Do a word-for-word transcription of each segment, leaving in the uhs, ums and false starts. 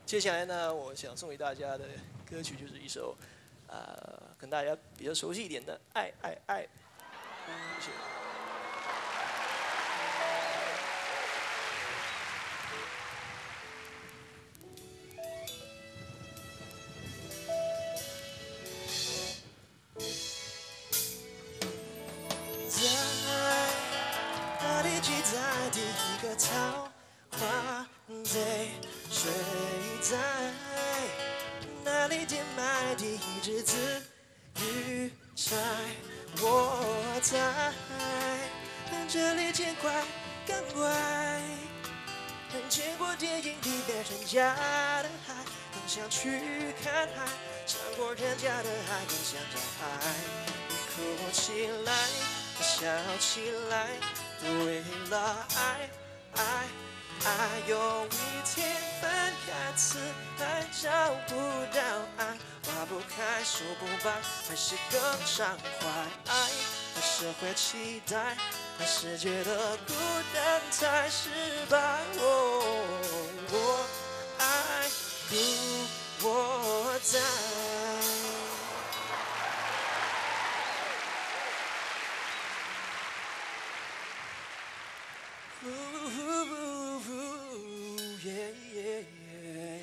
接下来呢，我想送给大家的歌曲就是一首，呃，跟大家比较熟悉一点的《爱爱爱》，谢谢。在哪里记载第一个桃花醉？睡在哪里填埋第一只紫玉钗？我在这里见怪更怪，见过电影里面人家的海，更想去看海；尝过人家的海，更想找爱。你哭起来，笑起来，为了爱爱。爱有一天分开，此爱找不到爱，花不开，树不白，还是更伤怀。爱还是会期待，还是觉得孤单才失败。哦，我爱故我在。Yeah, yeah, yeah.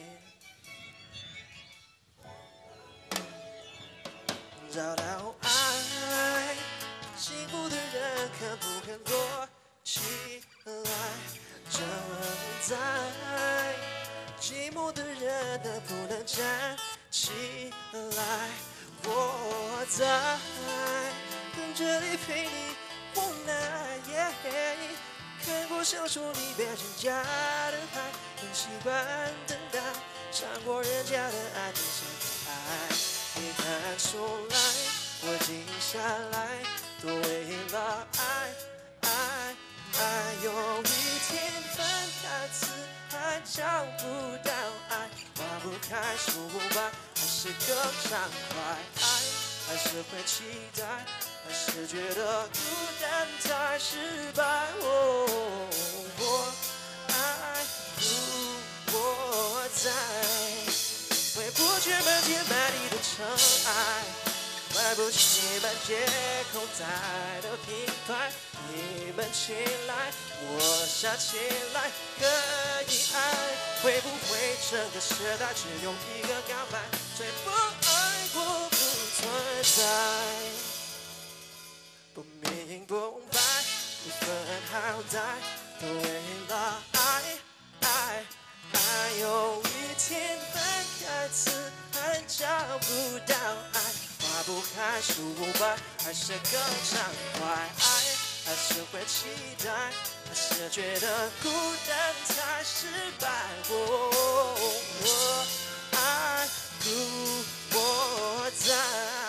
找到爱，幸福的人肯不肯躲起来？正在寂寞的人能不能站起来？我在这里陪你无奈。Yeah. 看过小说里边人家的海，更习惯等待；尝过人家的爱，更想要爱。你看出来，我静下来，都为了爱爱爱。有一天分开，此爱找不到爱，花不开，树不白，还是更伤怀。爱还是会期待。还是觉得孤单才失败。哦，我爱故我在，回不去满天满地的尘埃，买不起满街口袋的品牌。你们起来，我傻起来，可以爱。会不会整个时代只有一个告白，最不爱过不存在？不明不白，不分好歹，都为了爱爱爱。有一天分开，此爱找不到爱，花不开，树不白，还是更伤怀。爱还是会期待，还是觉得孤单才失败。我我爱故我在。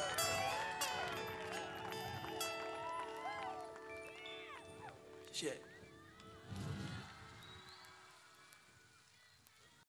谢谢。